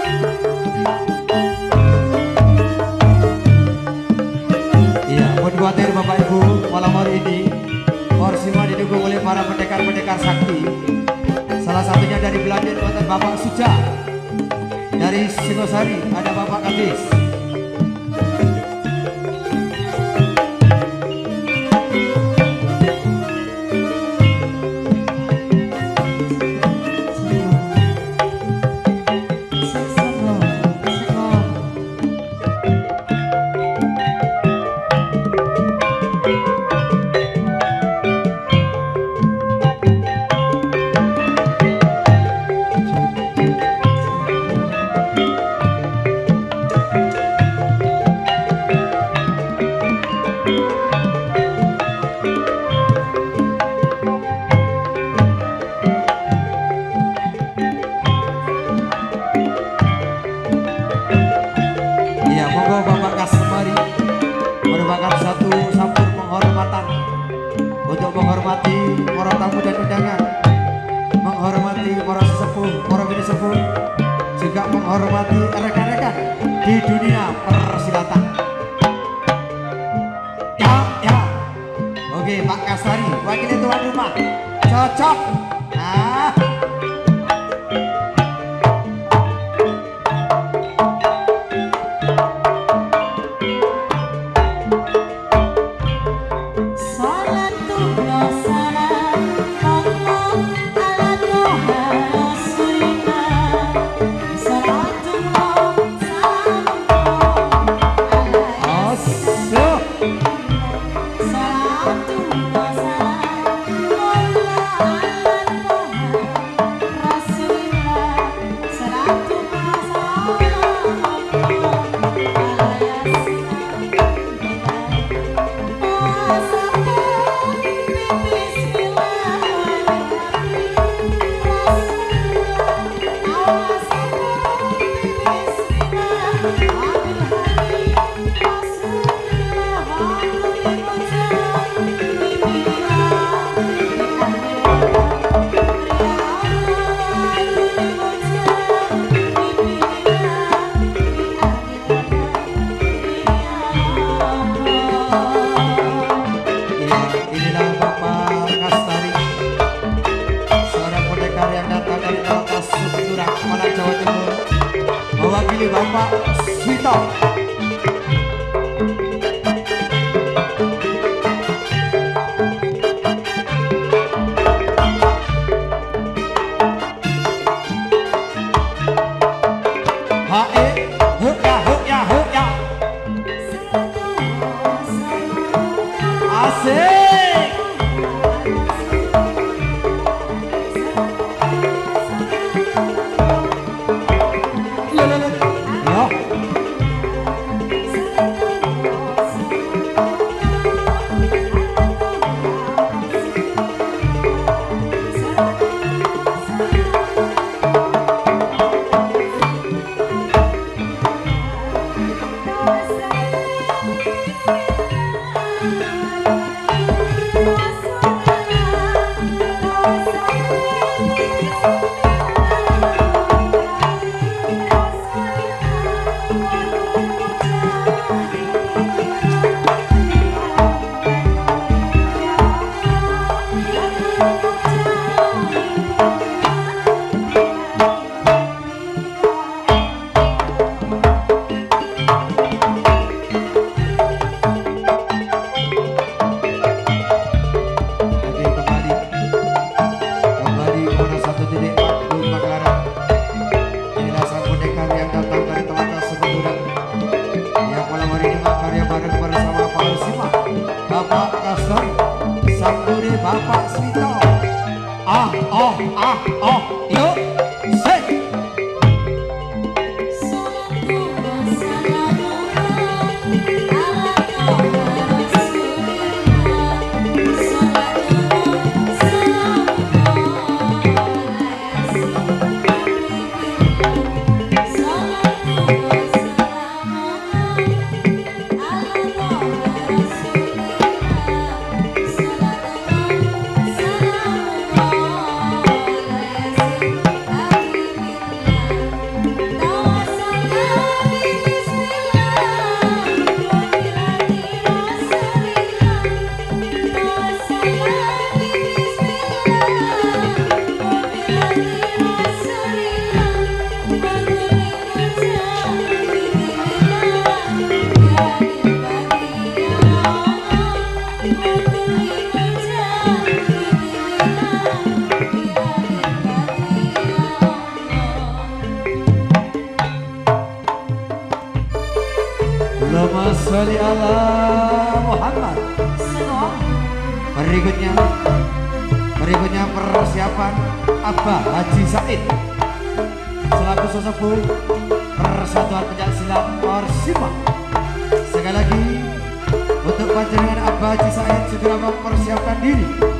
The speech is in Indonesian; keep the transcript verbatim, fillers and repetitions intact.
Iya, buat khawatir Bapak Ibu, malam hari ini Porsima didukung oleh para pendekar-pendekar sakti. Salah satunya dari Belanda buatan Bapak Suja. Dari Singosari ada Bapak Kadis. Menghormati rekan-rekan di dunia persilatan. Ya, ya. Oke, Pak Kasari, wakil tuan rumah. Cocok. Nah. Bapak Swito. Hae, hukya, hukya, hukya. Asik. Bapak Swito. Ah, oh, ah, oh, yuk, say. sholli ala Muhammad. Berikutnya, berikutnya persiapan Abah Haji Said selaku sesepuh Persatuan Pencak Silat Persima. Sekali lagi untuk panjenengan Abah Haji Said segera mempersiapkan diri